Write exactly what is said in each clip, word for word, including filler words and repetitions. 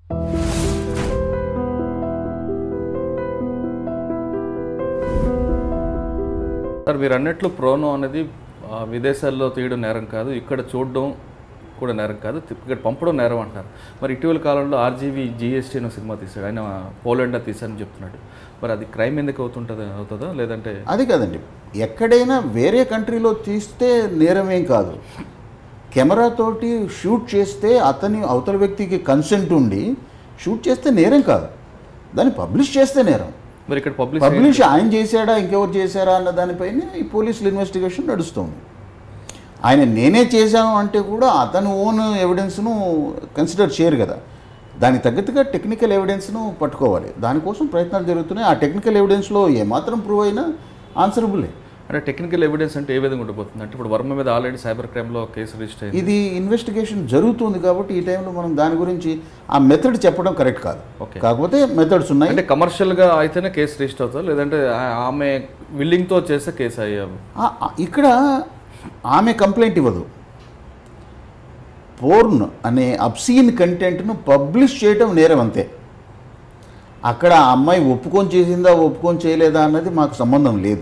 Sir మీరు అన్నట్లు ప్రోనో అనేది విదేశాల్లో తీయడం నేరం కాదు, ఇక్కడ చూడడం కూడా నేరం కాదు, ఇక్కడ పంపడం నేరం అంటారు. మరి ఇటీవల కాలంలో ఆర్జీవీ జీఎస్టీ అనే సినిమా తీశాడు, ఆయన పోలాండ్లో తీశారని చెప్తున్నాడు. మరి అది క్రైమ్ ఎందుకు అవుతుంటుంది అవుతుందా లేదంటే? అది కాదండి, ఎక్కడైనా వేరే కంట్రీలో తీస్తే నేరమేం కాదు. కెమెరాతోటి షూట్ చేస్తే అతని అవతల వ్యక్తికి కన్సెంట్ ఉండి షూట్ చేస్తే నేరం కాదు, దాన్ని పబ్లిష్ చేస్తే నేరం. మరి ఇక్కడ పబ్లిష్ పబ్లిష్ ఆయన చేశాడా ఇంకెవరు చేశారా అన్న దానిపైన ఈ పోలీసులు ఇన్వెస్టిగేషన్ నడుస్తుంది. ఆయన నేనే చేశాను అంటే కూడా అతను ఓన్ ఎవిడెన్స్ను కన్సిడర్ చేయరు కదా, దానికి తగ్గట్టుగా టెక్నికల్ ఎవిడెన్స్ను పట్టుకోవాలి. దానికోసం ప్రయత్నాలు జరుగుతున్నాయి. ఆ టెక్నికల్ ఎవిడెన్స్లో ఏమాత్రం ప్రూవ్ అయినా ఆన్సరబులే. అంటే టెక్నికల్ ఎవిడెన్స్ అంటే ఏ విధంగా ఉండిపోతుంది? అంటే ఇప్పుడు వర్మ మీద ఆల్రెడీ సైబర్ క్రైమ్లో కేసు రిజిస్టర్ అయింది. ఇది ఇన్వెస్టిగేషన్ జరుగుతుంది కాబట్టి ఈ టైంలో మనం దాని గురించి ఆ మెథడ్ చెప్పడం కరెక్ట్ కాదు. కాకపోతే మెథడ్స్ ఉన్నాయి. అంటే కమర్షియల్గా అయితేనే కేసు రిజిస్టర్ అవుతుంది, లేదంటే ఆమె విల్లింగ్తో చేస్తే కేసు అయ్యాము. ఇక్కడ ఆమె కంప్లైంట్ ఇవ్వదు. పోర్న్ అనే అబ్సీన్ కంటెంట్ను పబ్లిష్ చేయటం నేరం అంతే. అక్కడ ఆ అమ్మాయి ఒప్పుకొని చేసిందా ఒప్పుకొని చేయలేదా అన్నది మాకు సంబంధం లేదు.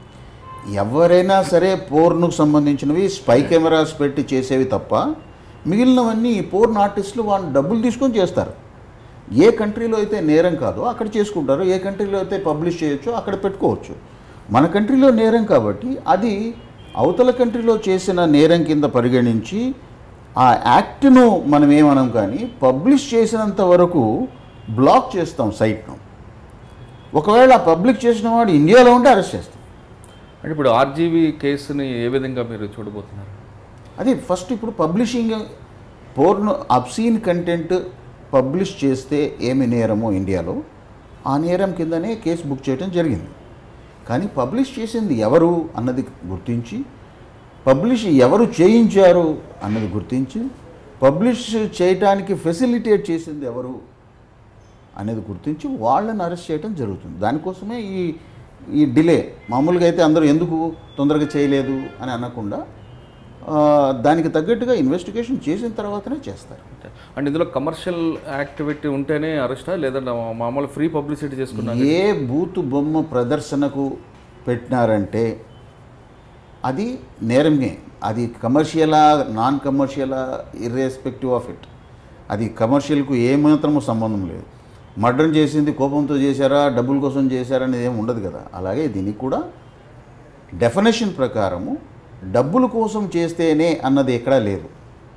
ఎవరైనా సరే పోర్న్కు సంబంధించినవి స్పై కెమెరాస్ పెట్టి చేసేవి తప్ప మిగిలినవన్నీ పోర్న్ ఆర్టిస్టులు వాళ్ళు డబ్బులు తీసుకొని చేస్తారు. ఏ కంట్రీలో అయితే నేరం కాదో అక్కడ చేసుకుంటారు, ఏ కంట్రీలో అయితే పబ్లిష్ చేయొచ్చో అక్కడ పెట్టుకోవచ్చు. మన కంట్రీలో నేరం కాబట్టి అది అవతల కంట్రీలో చేసిన నేరం కింద పరిగణించి ఆ యాక్ట్ను మనం ఏమనం, కానీ పబ్లిష్ చేసినంత వరకు బ్లాక్ చేస్తాం సైట్ను. ఒకవేళ పబ్లిక్ చేసిన వాడు ఇండియాలో ఉంటే అరెస్ట్ చేస్తాం. అంటే ఇప్పుడు ఆర్జీవీ కేసుని ఏ విధంగా మీరు చూడబోతున్నారు? అది ఫస్ట్ ఇప్పుడు publishing porn obscene content publish చేస్తే ఏమి నేరమో ఇండియాలో ఆ నేరం కిందనే కేసు బుక్ చేయడం జరిగింది. కానీ పబ్లిష్ చేసింది ఎవరు అన్నది గుర్తించి, పబ్లిష్ ఎవరు చేయించారు అన్నది గుర్తించి, పబ్లిష్ చేయటానికి ఫెసిలిటేట్ చేసింది ఎవరు అనేది గుర్తించి వాళ్ళని అరెస్ట్ చేయడం జరుగుతుంది. దానికోసమే ఈ ఈ డిలే. మామూలుగా అయితే అందరూ ఎందుకు తొందరగా చేయలేదు అని అనకుండా దానికి తగ్గట్టుగా ఇన్వెస్టిగేషన్ చేసిన తర్వాతనే చేస్తారు. అంటే ఇందులో కమర్షియల్ యాక్టివిటీ ఉంటేనే అరెస్టా, లేదంటే మామూలు ఫ్రీ పబ్లిసిటీ చేసుకున్నారు? ఏ బూతు బొమ్మ ప్రదర్శనకు పెట్టినారంటే అది నేరమే. అది కమర్షియలా నాన్ కమర్షియలా ఇర్రెస్పెక్టివ్ ఆఫ్ ఇట్, అది కమర్షియల్కు ఏమాత్రమూ సంబంధం లేదు. మర్డర్ చేసింది కోపంతో చేశారా డబ్బుల కోసం చేశారా అనేది ఏమి ఉండదు కదా. అలాగే దీనికి కూడా డెఫినేషన్ ప్రకారము డబ్బుల కోసం చేస్తేనే అన్నది ఎక్కడా లేదు.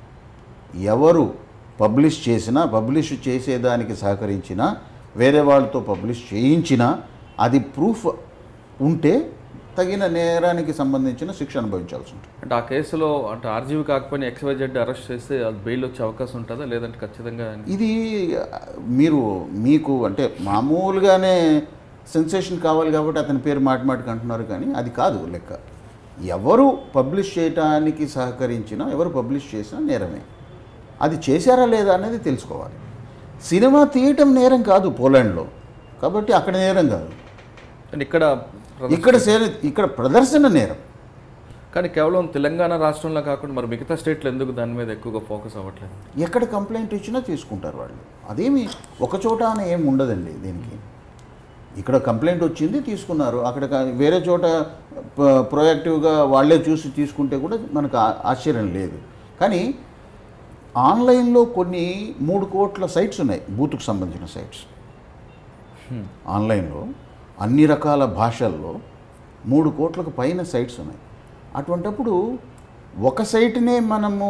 ఎవరు పబ్లిష్ చేసినా, పబ్లిష్ చేసేదానికి సహకరించినా, వేరే వాళ్ళతో పబ్లిష్ చేయించినా అది ప్రూఫ్ ఉంటే తగిన నేరానికి సంబంధించిన శిక్ష అనుభవించాల్సి ఉంటుంది. అంటే ఆ కేసులో అంటే ఆర్జీవీ కాకపోయినా ఎక్స్వైజెడ్ అరెస్ట్ చేస్తే అది బెయిల్ వచ్చే అవకాశం ఉంటుందా, లేదంటే ఖచ్చితంగా? ఇది మీరు మీకు అంటే మామూలుగానే సెన్సేషన్ కావాలి కాబట్టి అతని పేరు మాటి మాటికి అంటున్నారు, కానీ అది కాదు లెక్క. ఎవరు పబ్లిష్ చేయటానికి సహకరించినా, ఎవరు పబ్లిష్ చేసినా నేరమే. అది చేశారా లేదా అనేది తెలుసుకోవాలి. సినిమా తీయటం నేరం కాదు పోలాండ్లో, కాబట్టి అక్కడ నేరం కాదు. అండ్ ఇక్కడ ఇక్కడ ఇక్కడ ప్రదర్శన నేరం. కానీ కేవలం తెలంగాణ రాష్ట్రంలో కాకుండా మరి మిగతా స్టేట్లు ఎందుకు దాని మీద ఎక్కువగా ఫోకస్ అవ్వట్లేదు? ఎక్కడ కంప్లైంట్ ఇచ్చినా తీసుకుంటారు వాళ్ళు. అదేమి ఒక చోట అని ఏమి ఉండదండి దీనికి. ఇక్కడ కంప్లైంట్ వచ్చింది తీసుకున్నారు, అక్కడ వేరే చోట ప్రొయాక్టివ్గా వాళ్ళే చూసి తీసుకుంటే కూడా మనకు ఆశ్చర్యం లేదు. కానీ ఆన్లైన్లో కొన్ని మూడు కోట్ల సైట్స్ ఉన్నాయి బూతుకు సంబంధించిన సైట్స్. ఆన్లైన్లో అన్ని రకాల భాషల్లో మూడు కోట్లకు పైన సైట్స్ ఉన్నాయి. అటువంటప్పుడు ఒక సైట్నే మనము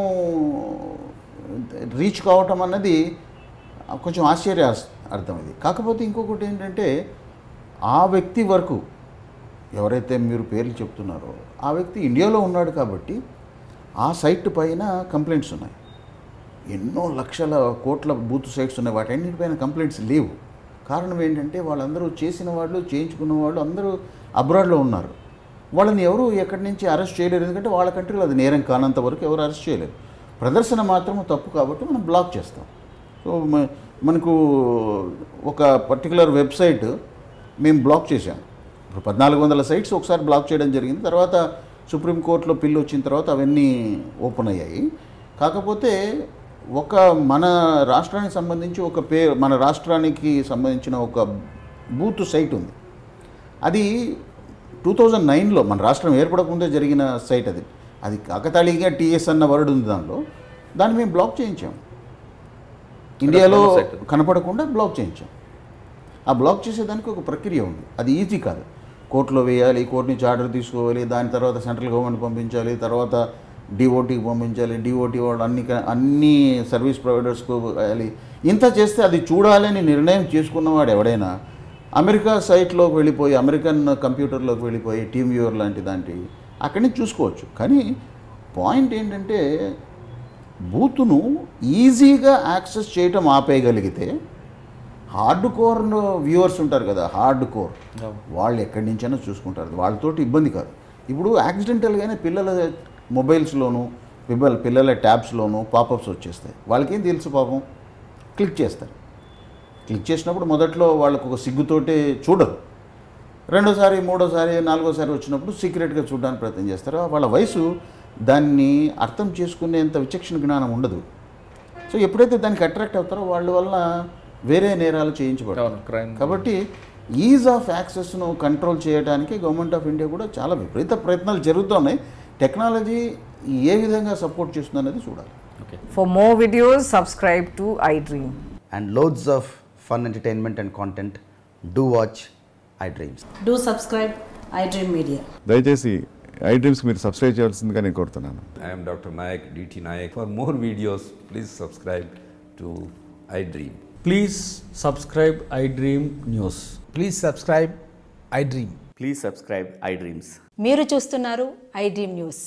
రీచ్ కావటం అన్నది కొంచెం ఆశ్చర్య అర్థం ఇది. కాకపోతే ఇంకొకటి ఏంటంటే ఆ వ్యక్తి వరకు ఎవరైతే మీరు పేర్లు చెప్తున్నారో ఆ వ్యక్తి ఇండియాలో ఉన్నాడు కాబట్టి ఆ సైట్ పైన కంప్లైంట్స్ ఉన్నాయి. ఎన్నో లక్షల కోట్ల బూత్ సైట్స్ ఉన్నాయి, వాటన్నిటిపైన కంప్లైంట్స్ లేవు. కారణం ఏంటంటే వాళ్ళందరూ చేసిన వాళ్ళు చేయించుకున్న వాళ్ళు అందరూ అబ్రాడ్లో ఉన్నారు. వాళ్ళని ఎవరు ఎక్కడి నుంచి అరెస్ట్ చేయలేరు, ఎందుకంటే వాళ్ళ కంట్రీలో అది నేరం కానంత వరకు ఎవరు అరెస్ట్ చేయలేరు. ప్రదర్శన మాత్రం తప్పు కాబట్టి మనం బ్లాక్ చేస్తాం. సో మనకు ఒక పర్టికులర్ వెబ్సైట్ మేము బ్లాక్ చేసాం. ఇప్పుడు పద్నాలుగు వందల సైట్స్ ఒకసారి బ్లాక్ చేయడం జరిగింది. తర్వాత సుప్రీంకోర్టులో పిల్లు వచ్చిన తర్వాత అవన్నీ ఓపెన్ అయ్యాయి. కాకపోతే ఒక మన రాష్ట్రానికి సంబంధించి ఒక పేరు, మన రాష్ట్రానికి సంబంధించిన ఒక బూత్ సైట్ ఉంది. అది టూ థౌజండ్ నైన్లో మన రాష్ట్రం ఏర్పడకముందే జరిగిన సైట్ అది. అది కాకతాళీగా టీఎస్ అన్న వర్డ్ ఉంది దానిలో. దాన్ని మేము బ్లాక్ చేయించాం, ఇండియాలో కనపడకుండా బ్లాక్ చేయించాం. ఆ బ్లాక్ చేసేదానికి ఒక ప్రక్రియ ఉంది, అది ఈజీ కాదు. కోర్టులో వేయాలి, కోర్టు నుంచి ఆర్డర్ తీసుకోవాలి, దాని తర్వాత సెంట్రల్ గవర్నమెంట్ పంపించాలి, తర్వాత డిఓటీకి పంపించాలి, డిఓటీ వాళ్ళు అన్ని అన్ని సర్వీస్ ప్రొవైడర్స్కు వేయాలి. ఇంత చేస్తే అది చూడాలని నిర్ణయం చేసుకున్నవాడు ఎవడైనా అమెరికా సైట్లోకి వెళ్ళిపోయి, అమెరికన్ కంప్యూటర్లోకి వెళ్ళిపోయి టీమ్ వ్యూవర్ లాంటి దాంటి అక్కడి నుంచి చూసుకోవచ్చు. కానీ పాయింట్ ఏంటంటే బూతును ఈజీగా యాక్సెస్ చేయటం ఆపేయగలిగితే హార్డ్ కోర్ వ్యూవర్స్ ఉంటారు కదా, హార్డ్ కోర్ వాళ్ళు ఎక్కడి నుంచైనా చూసుకుంటారు, వాళ్ళతోటి ఇబ్బంది కాదు. ఇప్పుడు యాక్సిడెంటల్గానే పిల్లల మొబైల్స్లోను పిల్లల పిల్లల ట్యాబ్స్లోను పాపప్స్ వచ్చేస్తాయి. వాళ్ళకేం తెలుసు పాపం, క్లిక్ చేస్తారు. క్లిక్ చేసినప్పుడు మొదట్లో వాళ్ళకు ఒక సిగ్గుతోటే చూడరు, రెండోసారి మూడోసారి నాలుగోసారి వచ్చినప్పుడు సీక్రెట్గా చూడడానికి ప్రయత్నం చేస్తారు. వాళ్ళ వయసు దాన్ని అర్థం చేసుకునేంత విచక్షణ జ్ఞానం ఉండదు. సో ఎప్పుడైతే దానికి అట్రాక్ట్ అవుతారో వాళ్ళ వల్ల వేరే నేరాలు చేయించబడతారు. కాబట్టి ఈజ్ ఆఫ్ యాక్సెస్ను కంట్రోల్ చేయడానికి గవర్నమెంట్ ఆఫ్ ఇండియా కూడా చాలా విపరీత ప్రయత్నాలు జరుగుతున్నాయి. టెక్నాలజీ ఏ విధంగా సపోర్ట్ చేస్తుంది అనేది చూడాలి. Okay. For more videos, subscribe to iDream. And loads of fun entertainment and content, do watch iDreams. Do subscribe iDream Media. దయచేసి ఐ డ్రీమ్స్కి మీరు సబ్స్క్రైబ్ చేయాల్సిందిగా నేను కోరుతున్నాను. I am Doctor Nayak, D T Nayak. For more videos, please subscribe to iDream. Please subscribe iDream News. Please subscribe iDream. Please subscribe iDreams. మీరు చూస్తున్నారు iDream News.